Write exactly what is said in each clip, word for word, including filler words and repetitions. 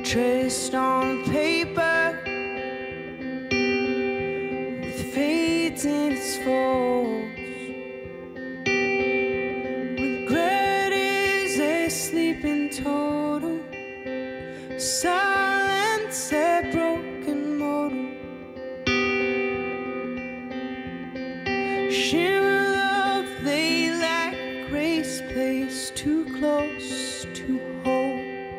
traced on paper with fades in its folds. Regret is a sleeping totem, silence a broken modem. Shimmer of they lack grace, place too close to hold.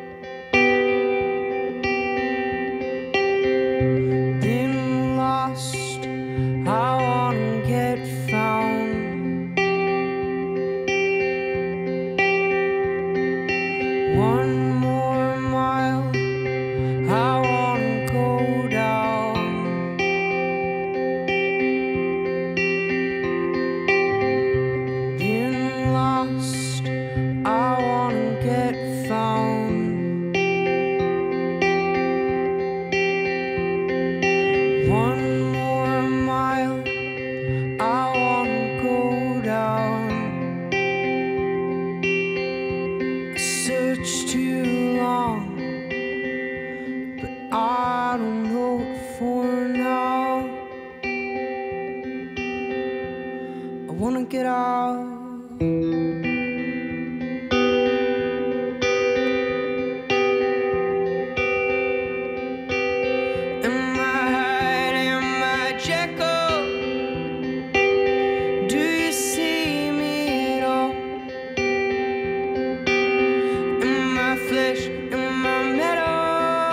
Been lost, I wanna get found. One more mile, I wanna go down. Been lost, I wanna get found. One more mile, I wanna go down. I searched too long, but I don't know what for now. I wanna get out. Am I Hyde? Am I Jekyll? Do you see me at all? Am I flesh? Am I metal?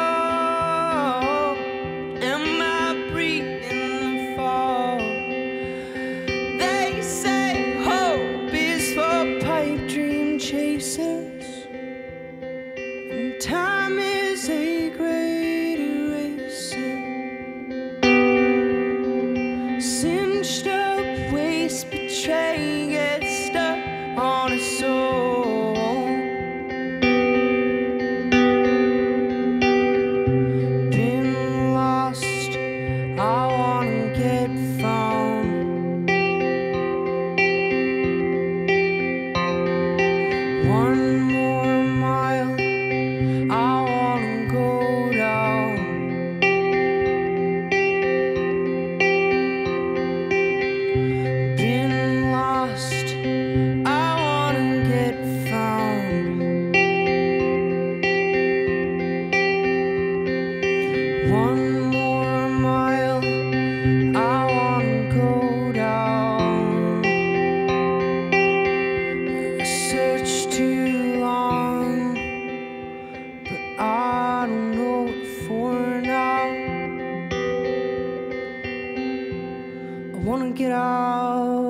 Am I breathing the fall? They say hope is for pipe dream chasers, and time is a great eraser. Cinched up waist, betray, get stuck on a soul. Been lost, I wanna get found. One more mile, I wanna go down. Been lost, I wanna get found. One more mile, I wanna go down. I searched too long, but I don't know what for now. I wanna get out.